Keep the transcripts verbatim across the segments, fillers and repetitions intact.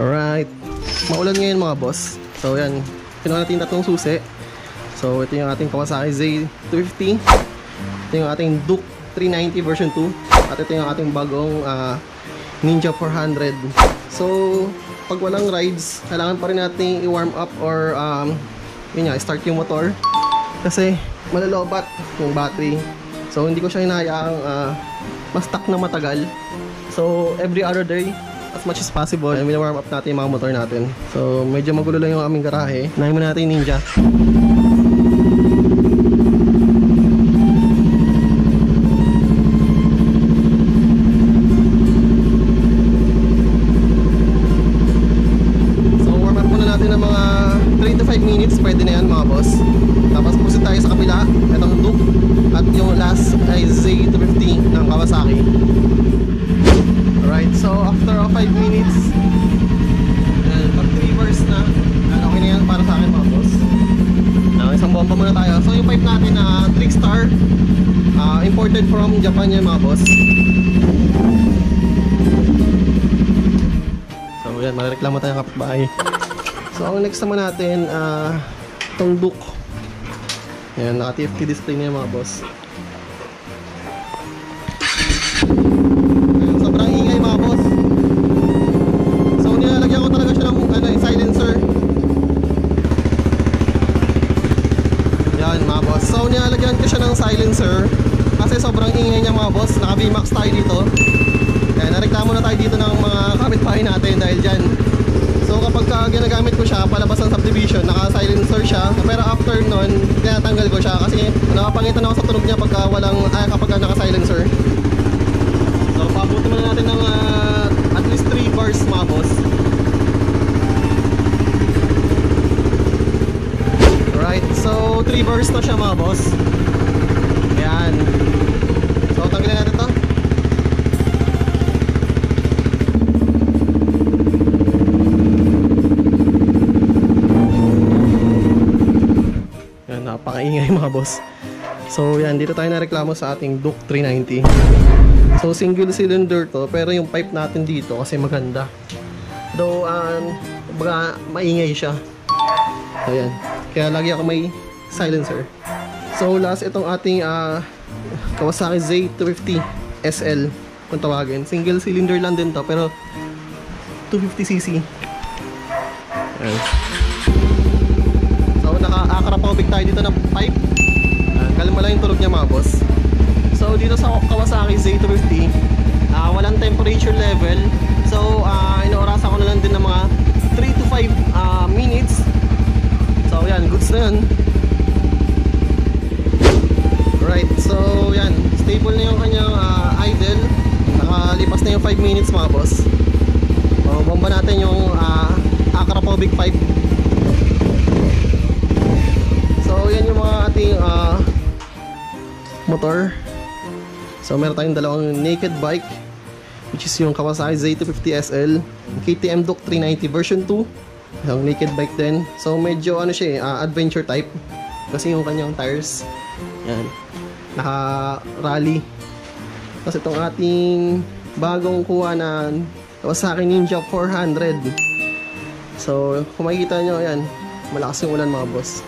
Alright. Maulan ngayon mga boss. So yan, kinuha natin tatlong susi. So ito yung ating Kawasaki Z two fifty. Ito yung ating Duke three ninety version two. At ito yung ating bagong uh, Ninja four hundred. So pag walang rides, kailangan pa rin natin i-warm up or um, yun nga, start yung motor. Kasi malalobat yung battery. So hindi ko siya hinahayaang uh, ma-stuck na matagal. So every other day, as much as possible, ay warm up natin yung mga motor natin. So medyo magulo lang yung aming garahe. Unahin muna natin yung Ninja. So warm up muna natin ng mga three to five minutes. Pwede na yan mga boss. Tapos pusit tayo sa kabila. Itong Duke. At yung last ay Z two fifty ng Kawasaki. Alright, so after five minutes, uh, pag three bars na, uh, okay na yan para sa akin mga boss. Uh, isang bomba muna tayo. So yung pipe natin na uh, Trickstar, uh, imported from Japan yan mga boss. So yan, marireklamo tayo kapitbahay. So ang next naman natin, uh, itong Duke. Yan, naka-T F T display na yan mga boss. Sobrang ingay mga boss. So nilalagyan ko talaga siya ng ano, silencer. Yan mga boss. So nilalagyan ko siya ng silencer kasi sobrang ingay niya mga boss. Naka V MAX tayo dito. Kaya nareklamo na tayo dito ng mga kapitbahay natin dahil dyan. So kapag ka ginagamit ko siya palabas ng subdivision, naka-silencer siya. Pero after nun, tinatanggal ko siya kasi nakapangitan ako sa tunog niya pagka walang, ay kapag naka-silencer. So pabuti muna natin ng uh, at least three bars mga boss. Alright, so three bars na siya mga boss. Ayan. So tanggalin natin to. Ayan, napakaingay mga boss. So yan, dito tayo nareklamo sa ating Duke three ninety. So single cylinder to, pero yung pipe natin dito kasi maganda. Though um, baga maingay siya. So yan, kaya lagi ako may silencer. So last itong ating uh, Kawasaki Z two fifty S L kung tawagin. Single cylinder lang din to, pero two fifty c c. Ayan. So naka-akrapobik tayo dito ng pipe. uh, Kalma lang yung tunog niya mga boss. So dito sa Kawasaki Z two fifty, uh, walang temperature level. So uh, inoorasa ko na lang din ng mga three to five uh, minutes. So yan, goods na yan. Right, so yan, stable na yung kanyang uh, idle. Nakalipas na yung five minutes mga boss. So bomba natin yung uh, akrapobik pipe. So yan yung mga ating uh, motor. So meron tayong dalawang naked bike, which is yung Kawasaki Z two fifty S L, K T M Duke three ninety version two. Yung naked bike din. So medyo ano siya eh, uh, adventure type. Kasi yung kanyang tires, yan, naka-rally. Tapos itong ating bagong kuha na Kawasaki Ninja four hundred. So kung makikita nyo, yan, malakas yung ulan mga boss.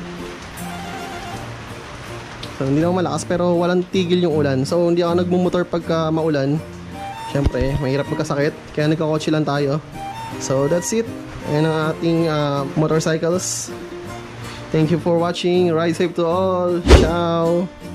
So, hindi naman malakas pero walang tigil yung ulan. So hindi ako nagmumotor pagka maulan. Siyempre mahirap magkasakit, kaya nagkakotse lang tayo. So that's it. Ayan ang ating uh, motorcycles. Thank you for watching. Ride safe to all. Ciao.